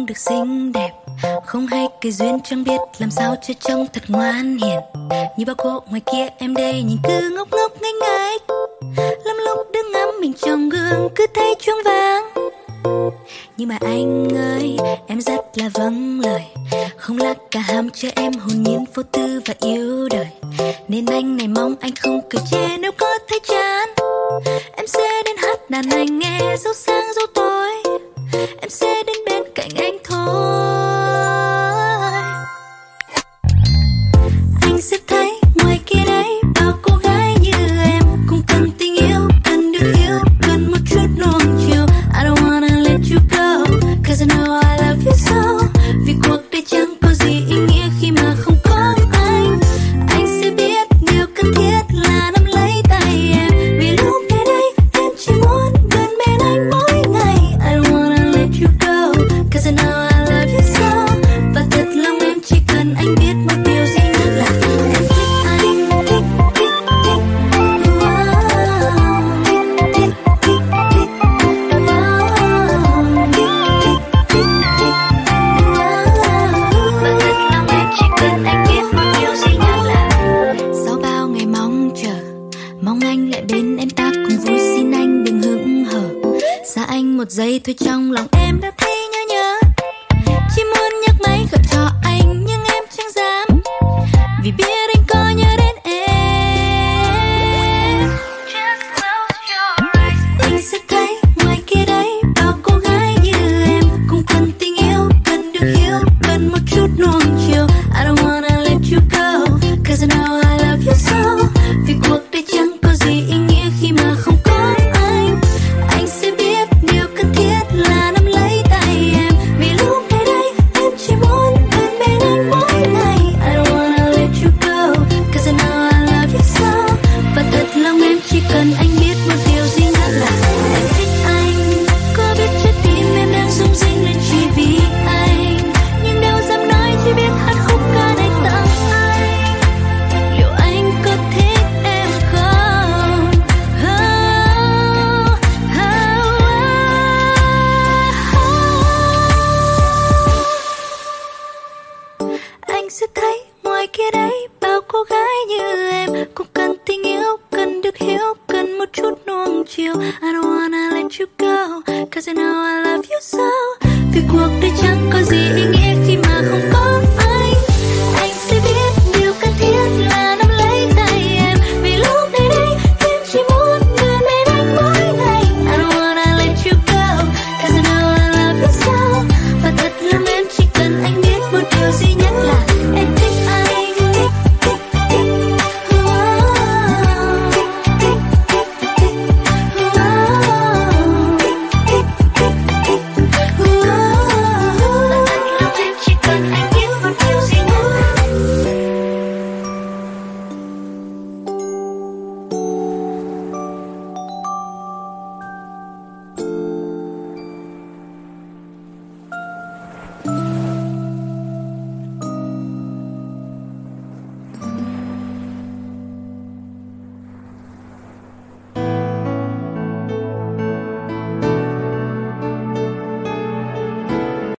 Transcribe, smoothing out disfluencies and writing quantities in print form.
được xinh đẹp, không hay cái duyên chẳng biết làm sao cho trông thật ngoan hiền. Như bao cô ngoài kia em đây nhìn cứ ngốc ngốc ngây ngái, lắm lúc đứng ngắm mình trong gương cứ thấy choáng váng. Nhưng mà anh ơi, em rất là vâng lời, không là cả ham cho em hồn nhiên vô tư và yêu đời. Nên anh này mong anh không cười chê nếu có thấy chán. Em sẽ đến hát đàn anh nghe dấu sáng dấu tối, em sẽ đến bên cạnh anh thôi. Anh sẽ thấy ngoài kia đấy bao cô gái như em cũng cần tình yêu, cần được yêu, cần một chút nuông chiều. I don't wanna let you go, cause I know I love you so. Vì cuộc đời chẳng có gì ý nghĩa khi mà không có anh. Anh sẽ biết điều cần thiết là nắm lấy tay em, vì lúc này đây em chỉ muốn gần bên anh mỗi ngày. I don't wanna let you go, cause I know I love you so. Và thật lòng em chỉ cần anh biết một điều duy nhất là em thích anh, thích, thích, thích. Wow. Thích, thích, thích, thích. Wow. Thích, thích, thích, thích. Wow. Và thật lòng em chỉ cần anh biết một điều duy nhất là sau bao ngày mong chờ, mong anh lại bên em ta cùng vui, xin anh đừng hững hờ. Xa anh một giây thôi trong lòng em đã thấy nhớ nhớ, chỉ muốn nhắc máy gọi cho anh nhưng em chẳng dám, vì biết anh có nhớ đến em. Anh sẽ thấy ngoài kia đấy bao cô gái như em cũng cần tình yêu, cần được hiểu, cần một chút nuông chiều. I don't wanna let you go, cause I know I love you so. Vì cuộc đời chẳng có gì ý nghĩa khi mà không có anh. Anh sẽ biết điều cần thiết là nắm lấy tay em, vì lúc này đây em chỉ muốn gần bên anh mỗi ngày. I don't wanna let you go, cause I know I love you so. Và thật lòng em chỉ cần anh biết một điều duy nhất là em thích anh. Có biết trái tim em đang rung rinh lên chỉ vì anh, nhưng đâu dám nói chỉ biết hát khúc ca này tặng anh. Liệu anh có thích em không? Oh, oh, oh. Anh sẽ thấy ngoài kia đấy bao cô gái như em cũng cần tình yêu, cần được hiểu, cần một chút nuông chiều. I don't